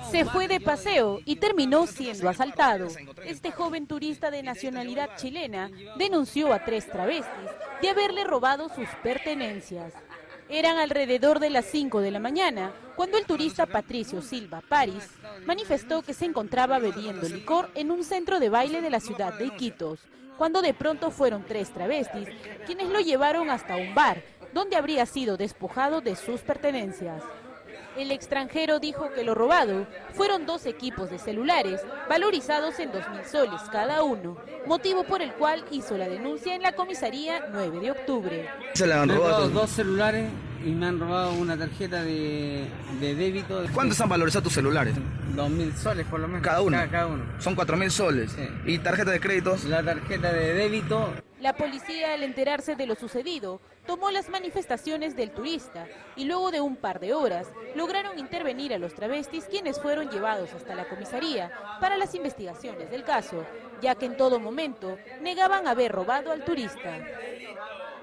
Se fue de paseo y terminó siendo asaltado. Este joven turista de nacionalidad chilena denunció a 3 travestis de haberle robado sus pertenencias. Eran alrededor de las 5 de la mañana cuando el turista Patricio Silva París manifestó que se encontraba bebiendo licor en un centro de baile de la ciudad de Iquitos, cuando de pronto fueron 3 travestis quienes lo llevaron hasta un bar, donde habría sido despojado de sus pertenencias. El extranjero dijo que lo robado fueron 2 equipos de celulares valorizados en 2.000 soles cada uno, motivo por el cual hizo la denuncia en la comisaría 9 de octubre. Se le han robado 2 celulares y me han robado una tarjeta de débito. ¿Cuántos han valorizado tus celulares? 2.000 soles por lo menos. Cada uno. Cada uno. Son 4.000 soles. Sí. ¿Y tarjeta de créditos? La tarjeta de débito. La policía, al enterarse de lo sucedido, tomó las manifestaciones del turista y luego de un par de horas lograron intervenir a los travestis, quienes fueron llevados hasta la comisaría para las investigaciones del caso, ya que en todo momento negaban haber robado al turista.